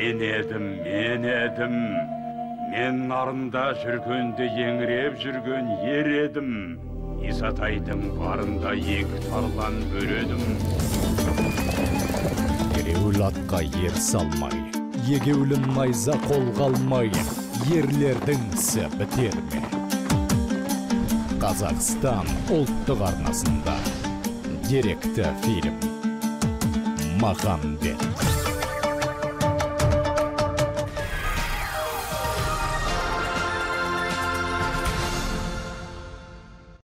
мен едім. Мен нарында жүргенде еңіреп жүрген ер едім. Исатайдың барында екі тарлан бөредім. Ереуіл атқа ер салмай, егеулін найза қолға алмай, ерлердің ісі бітер ме? Қазақстан ұлттық арнасында деректі фильм «Маған бет».